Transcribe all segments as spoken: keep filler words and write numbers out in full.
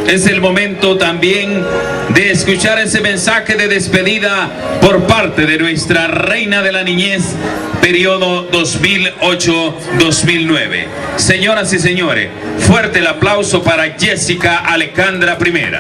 es el momento también de escuchar ese mensaje de despedida por parte de nuestra reina de la niñez, periodo dos mil ocho dos mil nueve. Señoras y señores, fuerte el aplauso para Jessica Alejandra Primera.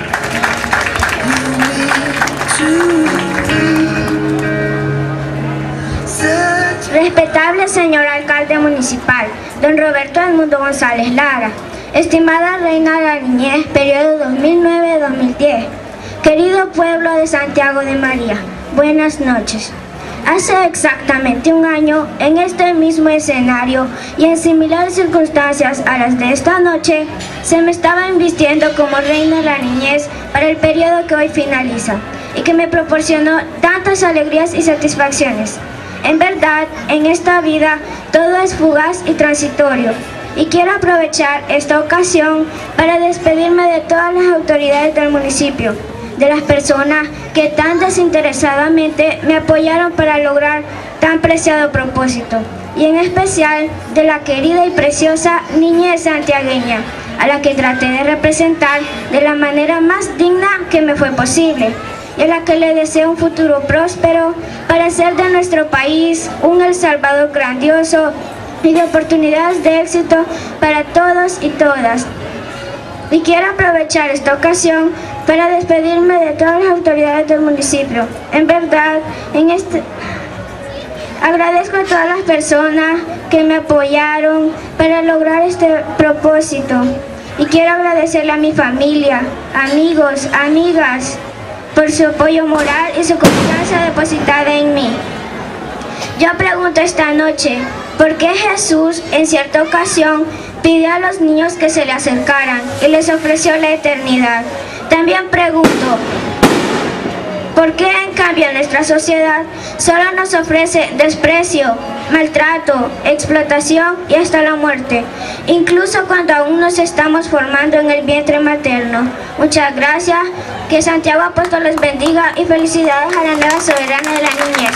Respetable señor alcalde municipal, don Roberto Edmundo González Lara, estimada reina de la niñez, periodo dos mil nueve dos mil diez, querido pueblo de Santiago de María, buenas noches. Hace exactamente un año, en este mismo escenario y en similares circunstancias a las de esta noche, se me estaba invistiendo como reina de la niñez para el periodo que hoy finaliza y que me proporcionó tantas alegrías y satisfacciones. En verdad, en esta vida todo es fugaz y transitorio, y quiero aprovechar esta ocasión para despedirme de todas las autoridades del municipio, de las personas que tan desinteresadamente me apoyaron para lograr tan preciado propósito, y en especial de la querida y preciosa niñez santiagueña, a la que traté de representar de la manera más digna que me fue posible, y a la que le deseo un futuro próspero para hacer de nuestro país un El Salvador grandioso y de oportunidades de éxito para todos y todas. Y quiero aprovechar esta ocasión para despedirme de todas las autoridades del municipio. En verdad, en este... agradezco a todas las personas que me apoyaron para lograr este propósito. Y quiero agradecerle a mi familia, amigos, amigas, por su apoyo moral y su confianza depositada en mí. Yo pregunto esta noche, ¿por qué Jesús en cierta ocasión pidió a los niños que se le acercaran y les ofreció la eternidad? También pregunto, ¿por qué en cambio nuestra sociedad solo nos ofrece desprecio, maltrato, explotación y hasta la muerte, incluso cuando aún nos estamos formando en el vientre materno? Muchas gracias, que Santiago Apóstol les bendiga y felicidades a la nueva soberana de la niñez.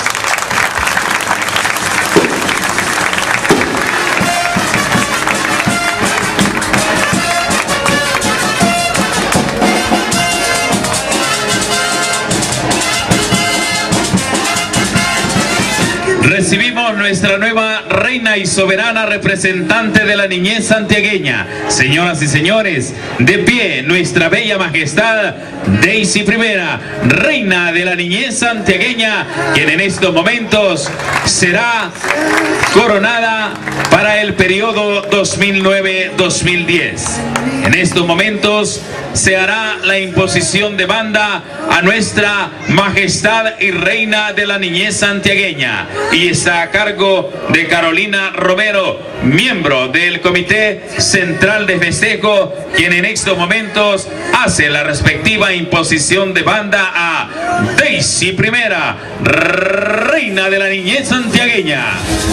Recibimos nuestra nueva reina y soberana representante de la niñez santiagueña. Señoras y señores, de pie nuestra bella majestad Daisy Primera, reina de la niñez santiagueña, quien en estos momentos será coronada para el periodo dos mil nueve dos mil diez. En estos momentos se hará la imposición de banda a nuestra majestad y reina de la niñez santiagueña, y está a cargo de Carolina Romero, miembro del Comité Central de Festejo, quien en estos momentos hace la respectiva imposición de banda a Daisy Primera, reina de la niñez santiagueña.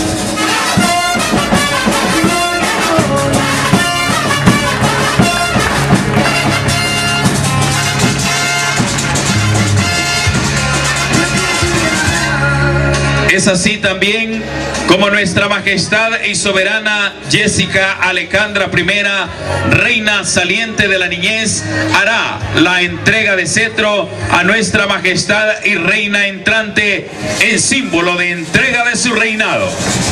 Es así también como nuestra majestad y soberana Jessica Alejandra Primera, reina saliente de la niñez, hará la entrega de cetro a nuestra majestad y reina entrante en símbolo de entrega de su reinado.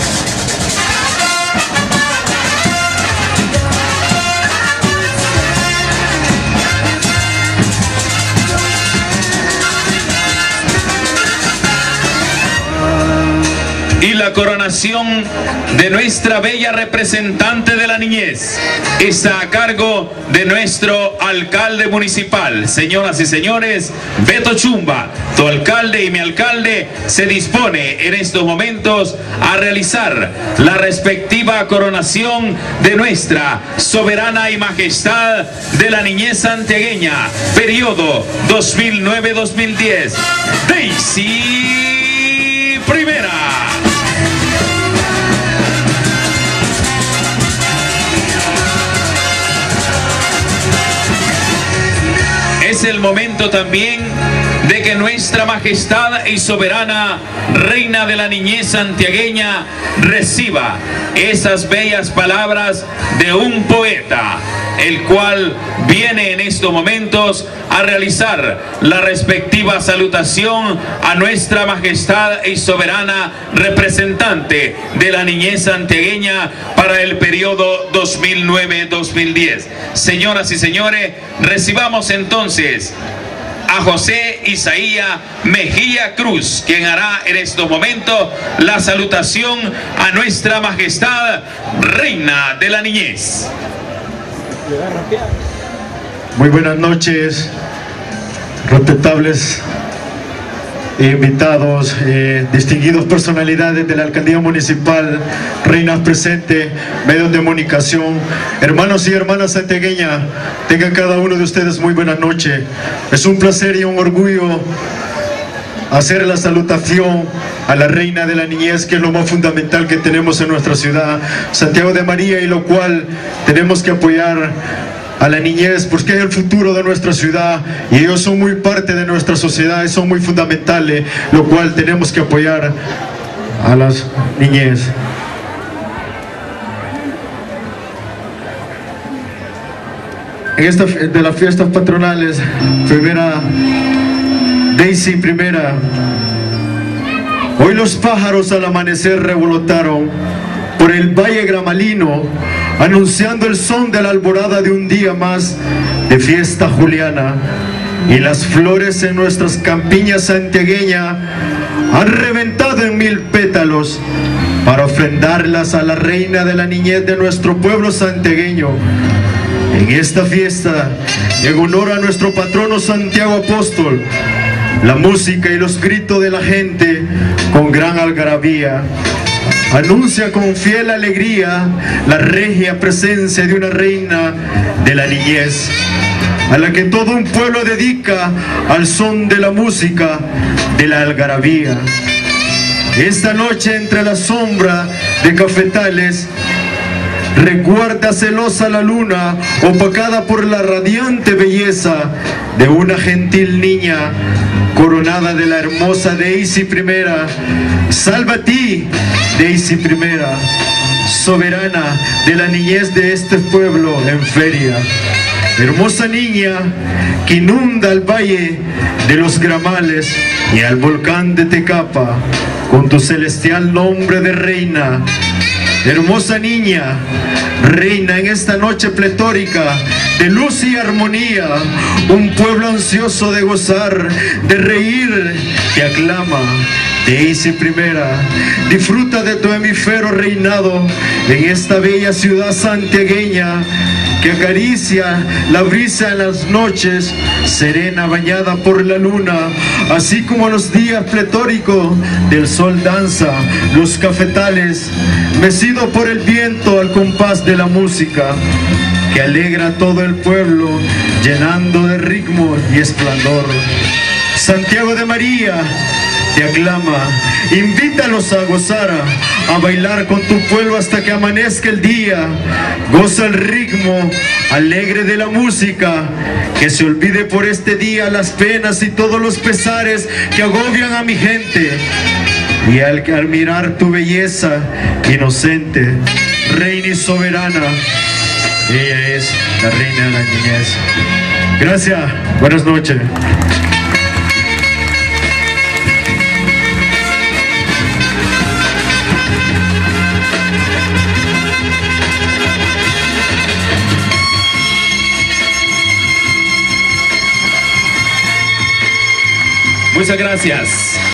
Y la coronación de nuestra bella representante de la niñez está a cargo de nuestro alcalde municipal. Señoras y señores, Beto Chumba, tu alcalde y mi alcalde, se dispone en estos momentos a realizar la respectiva coronación de nuestra soberana y majestad de la niñez santiagueña, periodo dos mil nueve dos mil diez, Daisy Primera. Es el momento también de que nuestra majestad y soberana reina de la niñez santiagueña reciba esas bellas palabras de un poeta, el cual viene en estos momentos a realizar la respectiva salutación a nuestra majestad y soberana representante de la niñez santiagueña para el periodo dos mil nueve dos mil diez. Señoras y señores, recibamos entonces a José Isaías Mejía Cruz, quien hará en estos momentos la salutación a nuestra majestad reina de la niñez. Muy buenas noches, respetables invitados, eh, distinguidos personalidades de la alcaldía municipal, reinas presentes, medios de comunicación, hermanos y hermanas santiagueñas, tengan cada uno de ustedes muy buenas noches. Es un placer y un orgullo hacer la salutación a la reina de la niñez, que es lo más fundamental que tenemos en nuestra ciudad, Santiago de María, y lo cual tenemos que apoyar a la niñez porque es el futuro de nuestra ciudad y ellos son muy parte de nuestra sociedad y son muy fundamentales, lo cual tenemos que apoyar a las niñez. En esta de las fiestas patronales, primera Daisy primera, hoy los pájaros al amanecer revolotaron por el valle gramalino, anunciando el son de la alborada de un día más de fiesta juliana, y las flores en nuestras campiñas santiagueñas han reventado en mil pétalos para ofrendarlas a la reina de la niñez de nuestro pueblo santiagueño. En esta fiesta, en honor a nuestro patrono Santiago Apóstol, la música y los gritos de la gente con gran algarabía anuncia con fiel alegría la regia presencia de una reina de la niñez, a la que todo un pueblo dedica al son de la música de la algarabía. Esta noche, entre la sombra de cafetales, recuerda celosa la luna, opacada por la radiante belleza de una gentil niña, coronada de la hermosa Daisy primera. Salva a ti, Daisy primera, soberana de la niñez de este pueblo en feria. Hermosa niña que inunda el valle de los Gramales y al volcán de Tecapa con tu celestial nombre de reina. Hermosa niña, reina en esta noche pletórica de luz y armonía, un pueblo ansioso de gozar, de reír, te aclama. Daisy primera, disfruta de tu hemisferio reinado en esta bella ciudad santiagueña que acaricia la brisa en las noches, serena bañada por la luna, así como los días pletóricos del sol danza los cafetales, mecido por el viento al compás de la música que alegra a todo el pueblo, llenando de ritmo y esplendor. Santiago de María te aclama, invítalos a gozar, a bailar con tu pueblo hasta que amanezca el día. Goza el ritmo alegre de la música, que se olvide por este día las penas y todos los pesares que agobian a mi gente. Y al, al mirar tu belleza inocente, reina y soberana, ella es la reina de la niñez. Gracias, buenas noches. Muchas gracias.